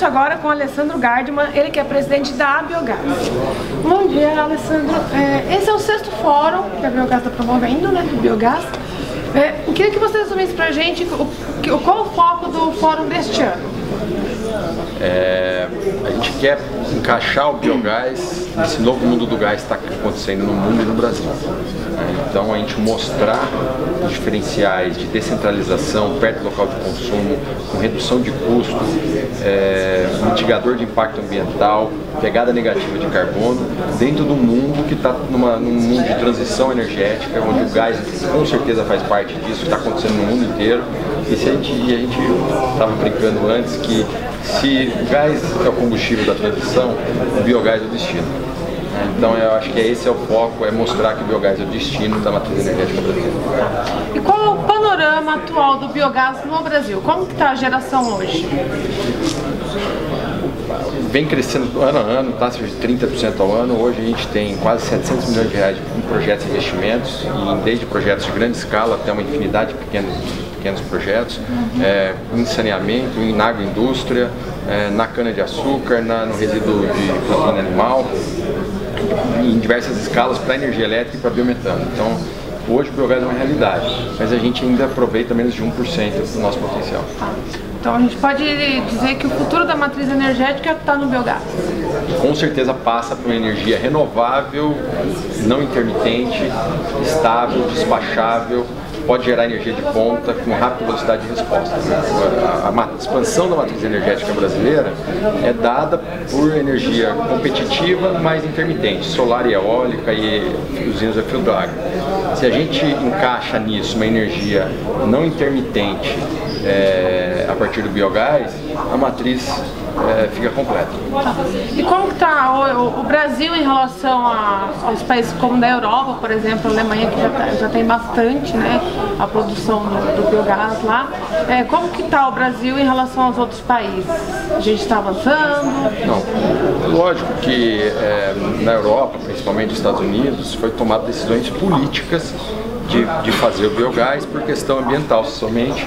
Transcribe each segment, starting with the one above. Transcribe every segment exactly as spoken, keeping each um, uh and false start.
agora com o Alessandro Gardman, ele que é presidente da Biogás. Bom dia, Alessandro. É, esse é o sexto fórum que a Biogás está promovendo, né, do Biogás. É, eu queria que você resumisse pra gente o, qual o foco do fórum deste ano. É, a gente quer encaixar o biogás nesse novo mundo do gás que está acontecendo no mundo e no Brasil. É, então a gente mostrar os diferenciais de descentralização perto do local de consumo, com redução de custo, é, mitigador de impacto ambiental, pegada negativa de carbono, dentro do mundo que está num mundo de transição energética, onde o gás com certeza faz parte disso, está acontecendo no mundo inteiro. E se a gente estava brincando antes que se o gás é o combustível da transição, o biogás é o destino. Então eu acho que esse é o foco, é mostrar que o biogás é o destino da matriz energética brasileira. E qual é o panorama atual do biogás no Brasil? Como que está a geração hoje? Vem crescendo ano a ano, taxa de trinta por cento ao ano. Hoje a gente tem quase setecentos milhões de reais em projetos e investimentos, e desde projetos de grande escala até uma infinidade de pequenos, pequenos projetos, uhum. é, em saneamento, em, na agroindústria, é, na cana-de-açúcar, no resíduo de proteína animal, em diversas escalas para energia elétrica e para biometano. Então, hoje o biogás é uma realidade, mas a gente ainda aproveita menos de um por cento do nosso potencial. Então a gente pode dizer que o futuro da matriz energética está no biogás? Com certeza passa por uma energia renovável, não intermitente, estável, despachável, pode gerar energia de ponta com rápida velocidade de resposta. A, a, a expansão da matriz energética brasileira é dada por energia competitiva, mas intermitente, solar e eólica e usinas a fio d'água. Se a gente encaixa nisso uma energia não intermitente é, a partir do biogás, a matriz é, fica completa. Tá. E como está o, o Brasil em relação a, aos países como da Europa, por exemplo, a Alemanha, que já, tá, já tem bastante, né, a produção do, do biogás lá. É, como que está o Brasil em relação aos outros países? A gente está avançando? Não. Lógico que é, na Europa, principalmente nos Estados Unidos, foi tomada decisões políticas De, de fazer o biogás por questão ambiental somente,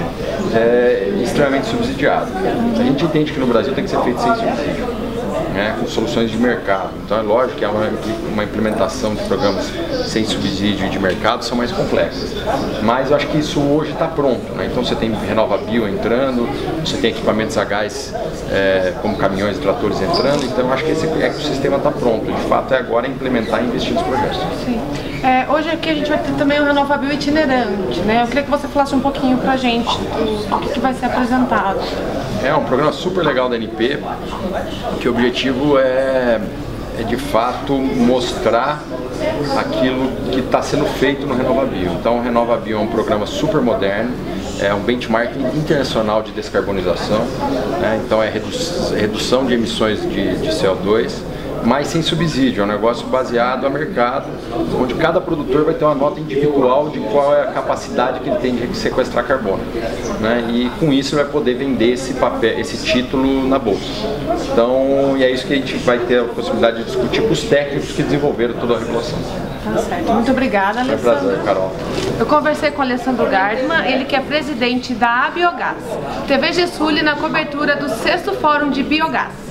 é extremamente subsidiado. A gente entende que no Brasil tem que ser feito sem subsídio, né, com soluções de mercado. Então é lógico que uma, uma implementação de programas sem subsídio de mercado são mais complexas. Mas eu acho que isso hoje está pronto, né? Então você tem RenovaBio entrando, você tem equipamentos a gás é, como caminhões e tratores entrando, então eu acho que esse ecossistema está pronto. De fato é agora implementar e investir nos projetos. Sim. É, hoje aqui a gente vai ter também o RenovaBio itinerante, né? Eu queria que você falasse um pouquinho pra gente do, do que, que vai ser apresentado. É um programa super legal da A N P, que o objetivo é, é de fato mostrar aquilo que está sendo feito no RenovaBio. Então o RenovaBio é um programa super moderno, é um benchmark internacional de descarbonização, né? Então é redu redução de emissões de, de C O dois, mas sem subsídio, é um negócio baseado a mercado, onde cada produtor vai ter uma nota individual de qual é a capacidade que ele tem de sequestrar carbono, né? E com isso ele vai poder vender esse papel, esse título na bolsa. Então, e é isso que a gente vai ter a possibilidade de discutir com os técnicos que desenvolveram toda a regulação. Tá certo. Muito obrigada, Alessandro. Foi um prazer, Carol. Eu conversei com o Alessandro Gardman, ele que é presidente da Biogás. T V G Sul na cobertura do sexto Fórum de Biogás.